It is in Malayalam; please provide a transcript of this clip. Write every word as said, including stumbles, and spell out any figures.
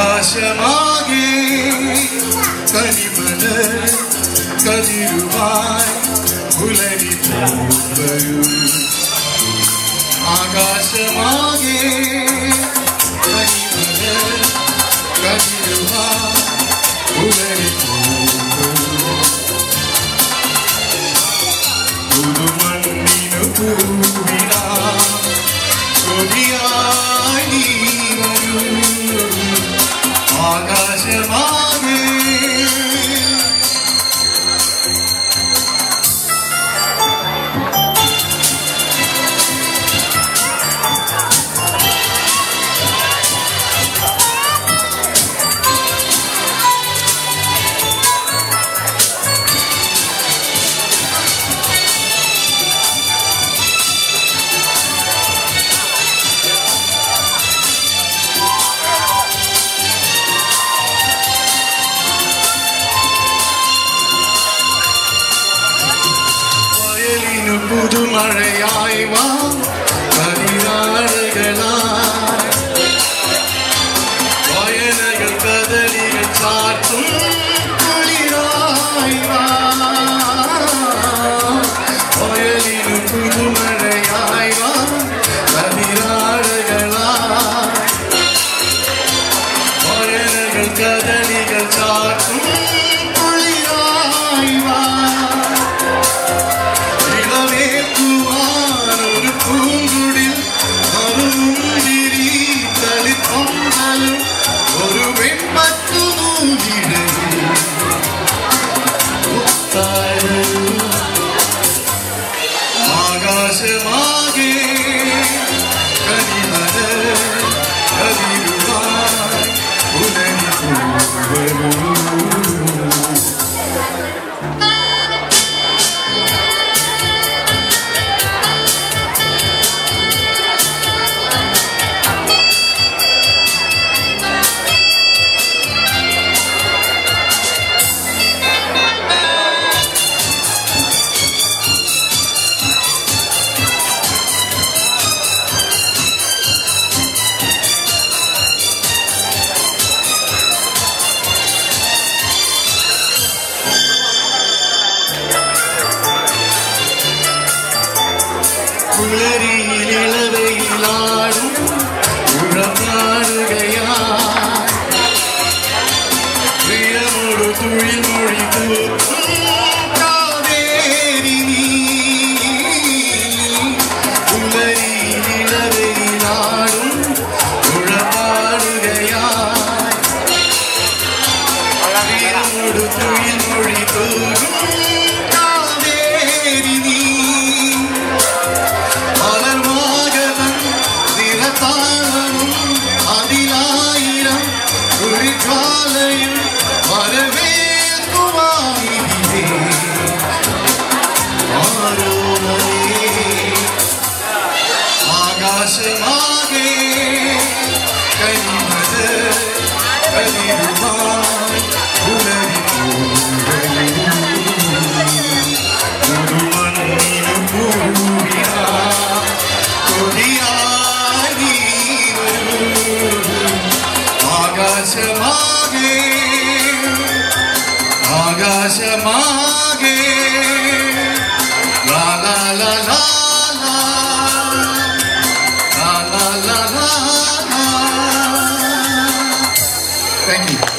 ആകാശമാകെ കനിമലർ കതിരുമായി പുലരി വരൂ ആകാശമാകെ കനിമലർ കതിരുമായി പുലരി പുതുമണ്ണിനു പൂവിടാ കൊടിയായി നീ വരൂ ആകാശമാകെ പുതുമഴയായി വാ കതിരാളുകളായി വയലുകൾ കദളികൾ ചാർത്തും കുളിരായി വാ വയലിനു പുതുമഴയായി വാ കതിരാളുകളായി വയലുകൾ കദളികൾ ചാർത്തും കുളിരായി വാ പൂങ്കുടിൽ മറുമുന്തിരി തളിപ്പൊന്നാലും ഒരു വെൺപത്തു നൂലിടയിൽ ആകാശമാകെ കനിമലർ കതിരുമായി പുലരി വരൂ പുലരിയിലവയിലാടും ഉഴപ്പാടുകയായി പ്രിയമൊരു തുഴി മൊഴി കാവേരി നീ പുലരിയിലവയിലാടും ഉഴപ്പാടുകയായി പ്രിയമൊരു തുഴി മൊഴി കാവേരി നീ അതിലായിരം കുഴിക്കാലയും വരവേൽക്കുവാനിതിലേ ആകാശമാകെ കനിമലർ കതിരുമായി പുലരി പുതുമണ്ണിനു പൂവിടാ കൊടിയായി ആകാശമാകെ ആകാശമാകെ ലാ ലാ ലാ ലാ ലാ ലാ ലാ ലാ. Thank you.